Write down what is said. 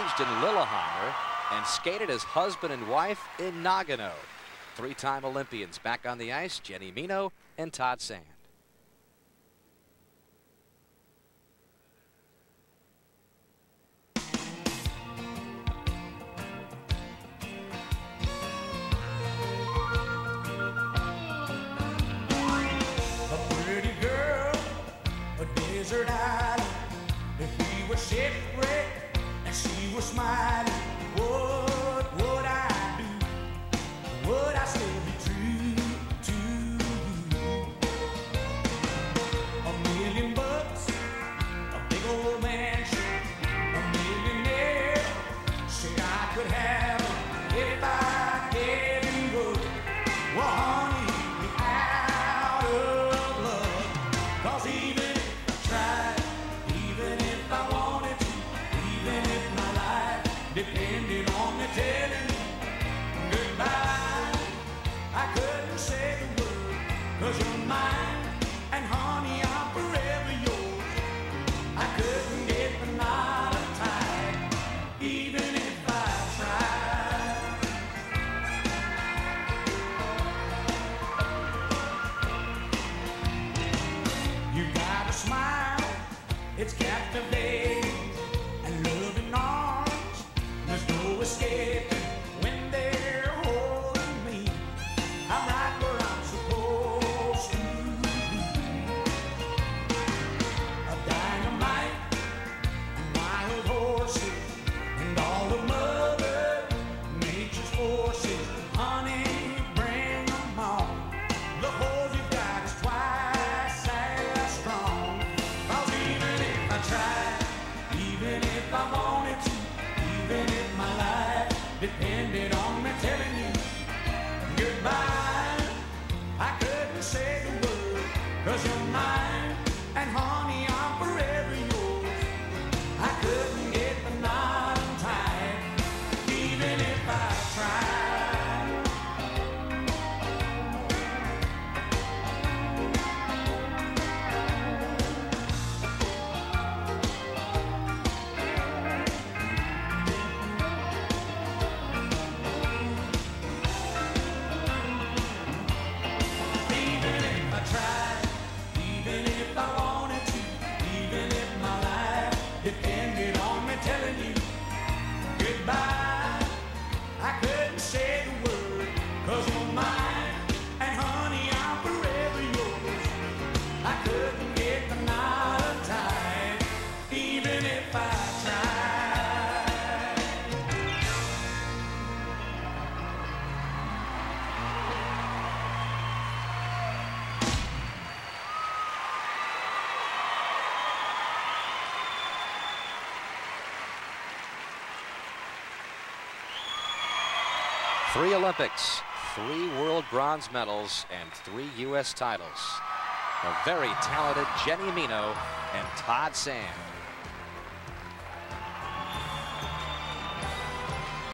arranged in Lillehammer and skated as husband and wife in Nagano. Three-time Olympians back on the ice, Jenny Mino and Todd Sand. Desert island, if we were shipwrecked and she was smiling, what would I do? Would I still be true to you? $1,000,000, a big old mansion, a millionaire. Said I could have it if I gave you up. Well, honey, we out of luck, 'cause even depended on me telling you goodbye, I couldn't say the word, 'cause you're mine, and honey, I'm forever yours. I couldn't get the knot untied, even if I tried. You got a smile, it's captivating, and loving arms, there's no escaping when they're holding me. I'm right where I'm supposed to be. A dynamite, wild horses, and all of Mother Nature's forces. Honey, bring them on. The hole you've got is twice as strong. 'Cause even if I tried, even if I wanted to, even if my life depended on me telling you goodbye, I couldn't say the word, 'cause you're mine, and honey, I'm forever yours. I couldn't get the knot untied, even if I tried. Depended on me telling you goodbye, I couldn't say the word, 'cause you're mine, and honey, I'm forever yours. I couldn't get the knot untied, even if I tried. Three Olympics, 3 world bronze medals, and 3 U.S. titles. A very talented Jenny Mino and Todd Sand.